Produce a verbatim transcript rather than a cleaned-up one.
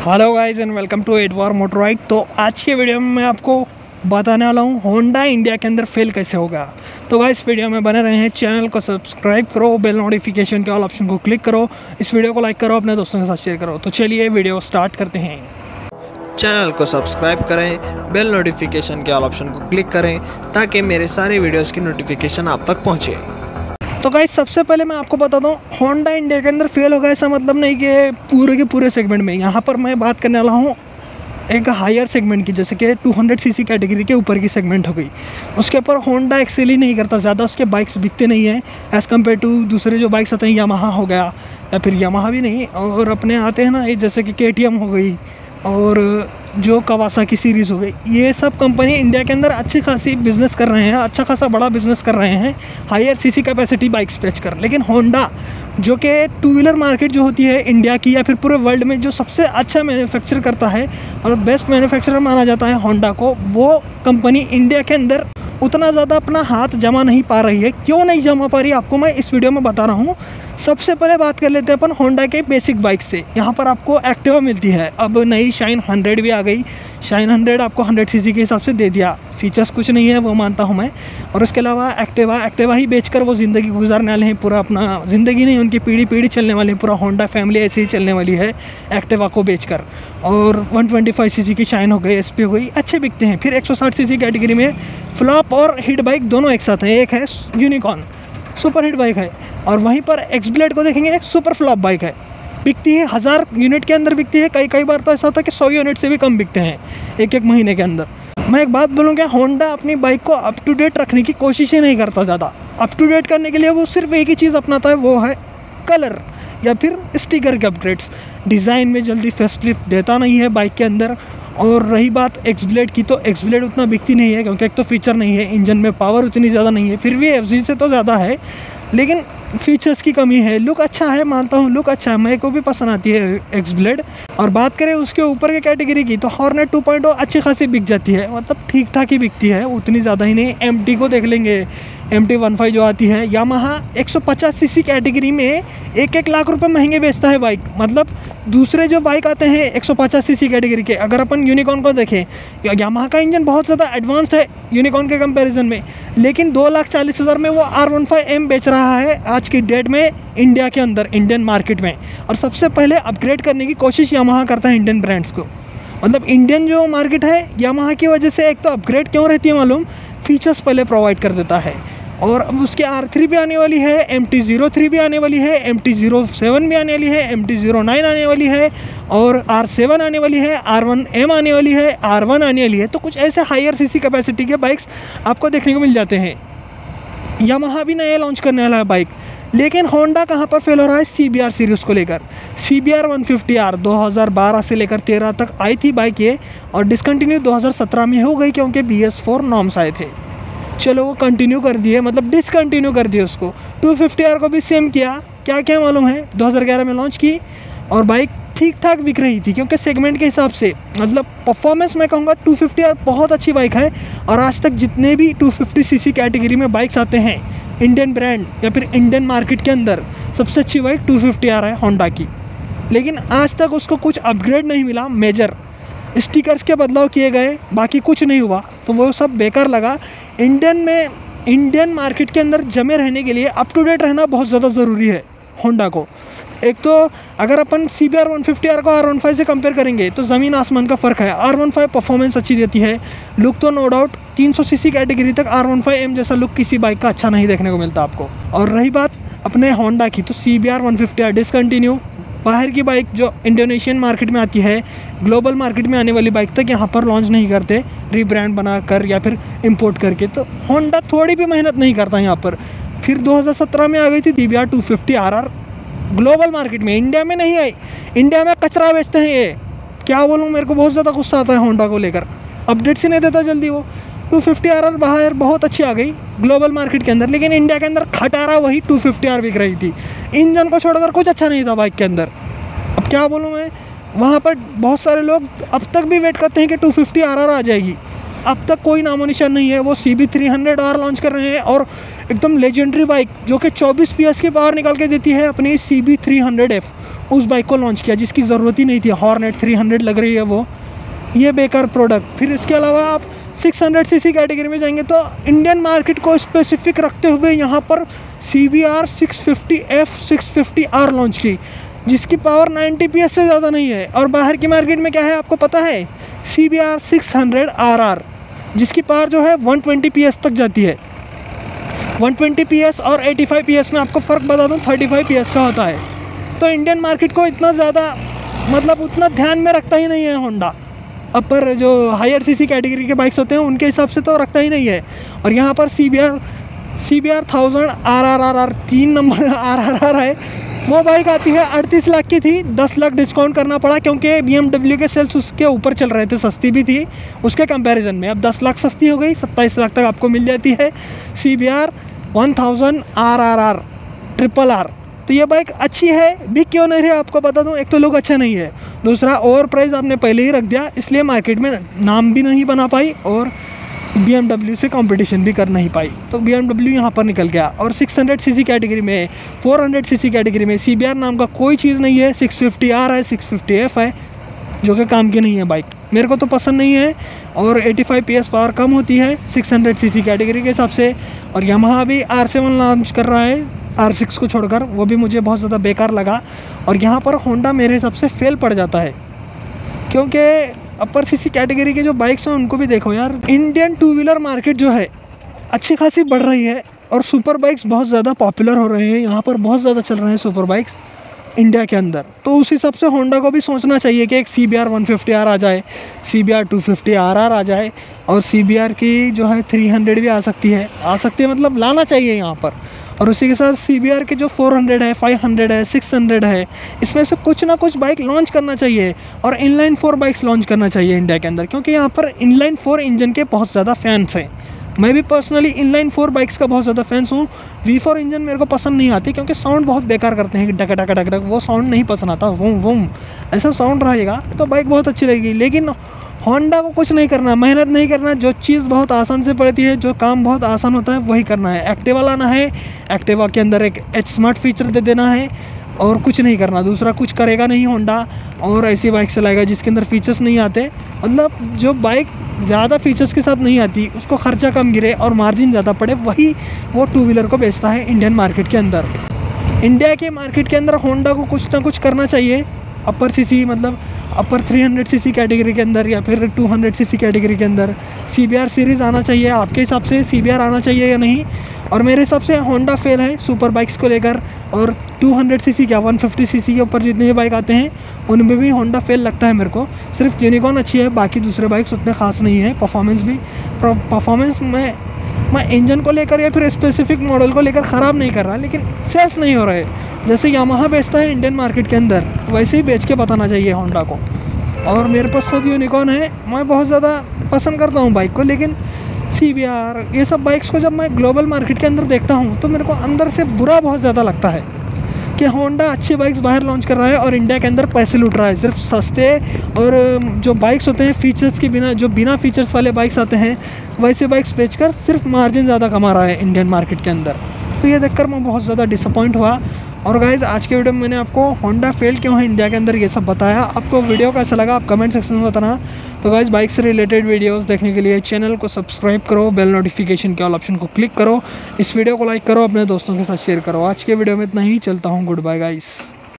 Hello guys and welcome to Edwar motor ride. तो आज के वीडियो में मैं आपको बताने वाला हूँ होंडा इंडिया के अंदर फेल कैसे होगा। तो गाइस वीडियो में बने रहे हैं, चैनल को सब्सक्राइब करो, बेल नोटिफिकेशन के ऑल ऑप्शन को क्लिक करो, इस वीडियो को लाइक करो, अपने दोस्तों के साथ शेयर करो। तो चलिए वीडियो स्टार्ट करते हैं। चैनल को सब्सक्राइब करें, बेल नोटिफिकेशन के ऑल ऑप्शन को क्लिक करें ताकि मेरे सारे वीडियोज़ की नोटिफिकेशन आप तक पहुँचे। तो गाइस सबसे पहले मैं आपको बता दूं, होंडा इंडिया के अंदर फेल होगा ऐसा मतलब नहीं कि पूरे के पूरे सेगमेंट में। यहाँ पर मैं बात करने वाला हूँ एक हायर सेगमेंट की, जैसे कि दो सौ सीसी कैटेगरी के ऊपर की सेगमेंट हो गई। उसके ऊपर होंडा एक्सेल ही नहीं करता ज़्यादा, उसके बाइक्स बिकते नहीं हैं एज़ कम्पेयर टू दूसरे जो बाइक्स आते हैं, यामाहा हो गया या फिर यामाहा भी नहीं, और अपने आते हैं ना ये जैसे कि के टी एम हो गई और जो कवासाकी सीरीज़ हो गई। ये सब कंपनी इंडिया के अंदर अच्छी खासी बिज़नेस कर रहे हैं, अच्छा खासा बड़ा बिज़नेस कर रहे हैं हायर सीसी कैपेसिटी बाइक्स बेच कर। लेकिन होंडा जो कि टू व्हीलर मार्केट जो होती है इंडिया की या फिर पूरे वर्ल्ड में जो सबसे अच्छा मैन्युफैक्चर करता है और बेस्ट मैन्युफैक्चरर माना जाता है होंडा को, वो कंपनी इंडिया के अंदर उतना ज़्यादा अपना हाथ जमा नहीं पा रही है। क्यों नहीं जमा पा रही आपको मैं इस वीडियो में बता रहा हूँ। सबसे पहले बात कर लेते हैं अपन होंडा के बेसिक बाइक से। यहाँ पर आपको एक्टिवा मिलती है, अब नई शाइन हंड्रेड भी आ गई। शाइन हंड्रेड आपको हंड्रेड सीसी के हिसाब से दे दिया, फीचर्स कुछ नहीं है वो मानता हूँ मैं। और उसके अलावा एक्टिवा एक्टिवा ही बेचकर वो ज़िंदगी गुजारने वाले हैं, पूरा अपना ज़िंदगी नहीं उनकी पीढ़ी पीढ़ी चलने वाली है, पूरा होंडा फैमिली ऐसे ही चलने वाली है एक्टिवा को बेचकर। और वन ट्वेंटी फाइव सीसी की शाइन हो गई, एस पी हो गई, अच्छे बिकते हैं। फिर एक सौ साठ सीसी कैटेगरी में फ्लॉप और हिट बाइक दोनों एक साथ हैं। एक है यूनिकॉर्न सुपर हिट बाइक है, और वहीं पर एक्स ब्लेड को देखेंगे एक सुपर फ्लॉप बाइक है, बिकती है हज़ार यूनिट के अंदर बिकती है। कई कई बार तो ऐसा होता है कि सौ यूनिट से भी कम बिकते हैं एक एक महीने के अंदर। मैं एक बात बोलूँ क्या, होंडा अपनी बाइक को अप टू डेट रखने की कोशिश ही नहीं करता ज़्यादा। अप टू डेट करने के लिए वो सिर्फ एक ही चीज़ अपनाता है, वो है कलर या फिर स्टिकर के अपग्रेड्स। डिज़ाइन में जल्दी फेस्ट लिफ्ट देता नहीं है बाइक के अंदर। और रही बात एक्स ब्लेड की, तो एक्स ब्लेड उतना बिकती नहीं है क्योंकि एक तो फीचर नहीं है, इंजन में पावर उतनी ज़्यादा नहीं है, फिर भी एफ जी से तो ज़्यादा है लेकिन फीचर्स की कमी है। लुक अच्छा है, मानता हूँ लुक अच्छा है, मेरे को भी पसंद आती है एक्स ब्लेड। और बात करें उसके ऊपर के कैटेगरी की, तो हॉर्नेट टू पॉइंट ओ अच्छी खासी बिक जाती है, मतलब ठीक ठाक ही बिकती है, उतनी ज़्यादा ही नहीं। एम टी को देख लेंगे, एम टी वन फाइव जो आती है। यामाहा एक सौ पचास सीसी कैटेगरी में एक एक लाख रुपए महंगे बेचता है बाइक। मतलब दूसरे जो बाइक आते हैं एक सौ पचास सीसी कैटेगरी के, अगर अपन यूनिकॉर्न को देखें, यामाहा का इंजन बहुत ज़्यादा एडवांस्ड है यूनिकॉर्न के कंपैरिजन में, लेकिन दो लाख चालीस हज़ार में वो आर वन फाइव एम बेच रहा है आज की डेट में इंडिया के अंदर, इंडियन मार्केट में। और सबसे पहले अपग्रेड करने की कोशिश यामाहा करता है इंडियन ब्रांड्स को। मतलब इंडियन जो मार्केट है यामाहा की वजह से एक तो अपग्रेड क्यों रहती है मालूम, फीचर्स पहले प्रोवाइड कर देता है। और अब उसके आर थ्री भी आने वाली है, एम टी ज़ीरो थ्री भी आने वाली है, एम टी ज़ीरो सेवन भी आने वाली है, एम टी ज़ीरो नाइन आने वाली है, और आर सेवन आने वाली है, आर वन एम आने वाली है, आर वन आने वाली है। तो कुछ ऐसे हायर सीसी कैपेसिटी के बाइक्स आपको देखने को मिल जाते हैं। यामाहा भी नया लॉन्च करने वाला है बाइक। लेकिन होंडा कहाँ पर फेल हो रहा है, सी बी आर सीरीज़ को लेकर। C B R one fifty R दो हज़ार बारह से लेकर तेरह तक आई थी बाइक ये, और डिसकंटिन्यू दो हज़ार सत्रह में हो गई क्योंकि बी एस फोर नॉर्म्स आए थे। चलो वो कंटिन्यू कर दिए, मतलब डिसकंटिन्यू कर दिए उसको। टू फिफ्टी आर को भी सेम किया, क्या क्या मालूम है, दो हज़ार ग्यारह में लॉन्च की और बाइक ठीक ठाक बिक रही थी क्योंकि सेगमेंट के हिसाब से, मतलब परफॉर्मेंस मैं कहूँगा टू फिफ्टी आर बहुत अच्छी बाइक है। और आज तक जितने भी टू फिफ्टी सीसी कैटेगरी में बाइक्स आते हैं इंडियन ब्रांड या फिर इंडियन मार्केट के अंदर, सबसे अच्छी बाइक टू फिफ्टी आर है होंडा की। लेकिन आज तक उसको कुछ अपग्रेड नहीं मिला, मेजर स्टिकर्स के बदलाव किए गए, बाकी कुछ नहीं हुआ, तो वो सब बेकार लगा। इंडियन में इंडियन मार्केट के अंदर जमे रहने के लिए अप टू डेट रहना बहुत ज़्यादा ज़रूरी है होंडा को। एक तो अगर अपन C B R one fifty R को आर वन फाइव से कंपेयर करेंगे तो ज़मीन आसमान का फ़र्क है। आर वन फाइव परफॉर्मेंस अच्छी देती है, लुक तो नो डाउट तीन सौ सीसी कैटेगरी तक आर वन फाइव एम जैसा लुक किसी बाइक का अच्छा नहीं देखने को मिलता आपको। और रही बात अपने होंडा की, तो C B R one fifty R discontinue, बाहर की बाइक जो इंडोनेशियन मार्केट में आती है, ग्लोबल मार्केट में आने वाली बाइक तक यहाँ पर लॉन्च नहीं करते रीब्रांड बना कर या फिर इंपोर्ट करके। तो होंडा थोड़ी भी मेहनत नहीं करता यहाँ पर। फिर दो हज़ार सत्रह में आ गई थी C B R two fifty R R global market में, इंडिया में नहीं आई। इंडिया में कचरा बेचते हैं ये, क्या बोलूँ, मेरे को बहुत ज़्यादा गुस्सा आता है होंडा को लेकर, अपडेट्स ही नहीं देता जल्दी वो। टू फिफ्टी आर आर बाहर बहुत अच्छी आ गई ग्लोबल मार्केट के अंदर, लेकिन इंडिया के अंदर खटारा वही टू फिफ्टी आर बिक रही थी। इंजन को छोड़कर कुछ अच्छा नहीं था बाइक के अंदर। अब क्या बोलूँ मैं, वहाँ पर बहुत सारे लोग अब तक भी वेट करते हैं कि टू फिफ्टी आर आर आ जाएगी, अब तक कोई नामो निशान नहीं है। वो C B three hundred R launch कर रहे हैं और एकदम लेजेंडरी बाइक जो कि चौबीस पी एस की पावर निकाल के देती है, अपनी C B three hundred F, उस बाइक को लॉन्च किया जिसकी ज़रूरत ही नहीं थी। हॉर्नेट थ्री हंड्रेड लग रही है वो, ये बेकार प्रोडक्ट। फिर इसके अलावा आप six hundred C C category में जाएंगे तो इंडियन मार्केट को स्पेसिफिक रखते हुए यहाँ पर C B R six fifty F six fifty R launch की, जिसकी पावर नाइन्टी पी एस से ज़्यादा नहीं है। और बाहर की मार्केट में क्या है आपको पता है, C B R six hundred R R, जिसकी पावर जो है वन ट्वेंटी पी एस तक जाती है। वन ट्वेंटी पी एस और एटी फाइव पी एस में आपको फ़र्क बता दूँ, थर्टी फाइव पी एस का होता है। तो इंडियन मार्केट को इतना ज़्यादा मतलब उतना ध्यान में रखता ही नहीं है होंडा। अपर जो हायर सीसी कैटेगरी के बाइक्स होते हैं उनके हिसाब से तो रखता ही नहीं है। और यहाँ पर C B R C B R thousand R R R R तीन नंबर आर आर आर है, वो बाइक आती है अड़तीस लाख की थी, दस लाख डिस्काउंट करना पड़ा क्योंकि बी एम डब्ल्यू के सेल्स उसके ऊपर चल रहे थे, सस्ती भी थी उसके कंपैरिजन में। अब दस लाख सस्ती हो गई, सत्ताईस लाख तक आपको मिल जाती है C B R one thousand R R R triple R. तो ये बाइक अच्छी है, बिक क्यों नहीं रही आपको बता दूं, एक तो लोग अच्छा नहीं है, दूसरा ओवर प्राइस आपने पहले ही रख दिया, इसलिए मार्केट में नाम भी नहीं बना पाई और बी एम डब्ल्यू से कंपटीशन भी कर नहीं पाई। तो बी एम डब्ल्यू यहाँ पर निकल गया। और six hundred C C category में, four hundred C C category में सी बी आर नाम का कोई चीज़ नहीं है। सिक्स फिफ्टी आर है, सिक्स फिफ्टी एफ है, जो कि काम की नहीं है बाइक, मेरे को तो पसंद नहीं है। और eighty five P S power कम होती है six hundred C C category के हिसाब से। और यामाहा भी आर सेवन लॉन्च कर रहा है आर सिक्स को छोड़कर, वो भी मुझे बहुत ज़्यादा बेकार लगा। और यहाँ पर होंडा मेरे हिसाब से फेल पड़ जाता है, क्योंकि अपर सीसी कैटेगरी के जो बाइक्स हैं उनको भी देखो यार। इंडियन टू व्हीलर मार्केट जो है अच्छी खासी बढ़ रही है और सुपर बाइक्स बहुत ज़्यादा पॉपुलर हो रहे हैं, यहाँ पर बहुत ज़्यादा चल रहे हैं सुपर बाइक्स इंडिया के अंदर। तो उस हिसाब से होंडा को भी सोचना चाहिए कि एक C B R one fifty R आ जाए, C B R two fifty R R आ जाए, और सी बी आर की जो है थ्री हंड्रेड भी आ सकती है आ सकती है मतलब लाना चाहिए यहाँ पर। और उसी के साथ सी बी आर के जो फोर हंड्रेड है, फाइव हंड्रेड है, सिक्स हंड्रेड है, इसमें से कुछ ना कुछ बाइक लॉन्च करना चाहिए। और इनलाइन फोर बाइक्स लॉन्च करना चाहिए इंडिया के अंदर, क्योंकि यहाँ पर इनलाइन फोर इंजन के बहुत ज़्यादा फैंस हैं। मैं भी पर्सनली इनलाइन फोर बाइक्स का बहुत ज़्यादा फैंस हूँ। वी फोर इंजन मेरे को पसंद नहीं आती क्योंकि साउंड बहुत बेकार करते हैं, डक डक डक डक, वो साउंड नहीं पसंद आता। वूम वूम ऐसा साउंड रहेगा तो बाइक बहुत अच्छी लगेगी। लेकिन होंडा को कुछ नहीं करना, मेहनत नहीं करना, जो चीज़ बहुत आसान से पड़ती है, जो काम बहुत आसान होता है वही करना है। एक्टिवा लाना है, एक्टिवा के अंदर एक एच स्मार्ट फीचर दे देना है और कुछ नहीं करना, दूसरा कुछ करेगा नहीं होंडा। और ऐसी बाइक चलाएगा जिसके अंदर फीचर्स नहीं आते, मतलब जो बाइक ज़्यादा फीचर्स के साथ नहीं आती, उसको खर्चा कम गिरे और मार्जिन ज़्यादा पड़े, वही वो टू व्हीलर को बेचता है इंडियन मार्केट के अंदर। इंडिया के मार्केट के अंदर होंडा को कुछ ना कुछ करना चाहिए। अपर सीसी मतलब upper three hundred CC category के अंदर या फिर टू हंड्रेड सीसी कैटेगरी के अंदर सी बी आर सीरीज़ आना चाहिए। आपके हिसाब से सी बी आर आना चाहिए या नहीं? और मेरे हिसाब से होंडा फेल है सुपर बाइक्स को लेकर। और टू हंड्रेड सीसी क्या वन फिफ्टी सीसी के ऊपर जितने भी बाइक आते हैं उनमें भी होंडा फेल लगता है मेरे को। सिर्फ यूनिकॉर्न अच्छी है, बाकी दूसरे बाइक्स उतने खास नहीं है। परफॉर्मेंस भी परफॉर्मेंस में मैं इंजन को लेकर या फिर स्पेसिफिक मॉडल को लेकर ख़राब नहीं कर रहा, लेकिन सेल्स नहीं हो रहे। जैसे यामाहा बेचता है इंडियन मार्केट के अंदर, वैसे ही बेच के बताना चाहिए होंडा को। और मेरे पास खुद यूनिकॉर्न है, मैं बहुत ज़्यादा पसंद करता हूँ बाइक को, लेकिन सी बी आर ये सब बाइक्स को जब मैं ग्लोबल मार्केट के अंदर देखता हूँ तो मेरे को अंदर से बुरा बहुत ज़्यादा लगता है कि होंडा अच्छी बाइक्स बाहर लॉन्च कर रहा है और इंडिया के अंदर पैसे लूट रहा है। सिर्फ सस्ते और जो बाइक्स होते हैं फीचर्स के बिना, जो बिना फीचर्स वाले बाइक्स आते हैं, वैसे बाइक्स बेचकर सिर्फ मार्जिन ज़्यादा कमा रहा है इंडियन मार्केट के अंदर। तो ये देखकर मैं बहुत ज़्यादा डिसअपॉइंट हुआ। और गाइज़ आज के वीडियो में मैंने आपको होंडा फेल क्यों है इंडिया के अंदर ये सब बताया। आपको वीडियो कैसा लगा आप कमेंट सेक्शन में बताना। तो गाइज़ बाइक से रिलेटेड वीडियोस देखने के लिए चैनल को सब्सक्राइब करो, बेल नोटिफिकेशन के ऑल ऑप्शन को क्लिक करो, इस वीडियो को लाइक करो, अपने दोस्तों के साथ शेयर करो। आज के वीडियो में इतना ही, चलता हूँ, गुड बाय गाइज़।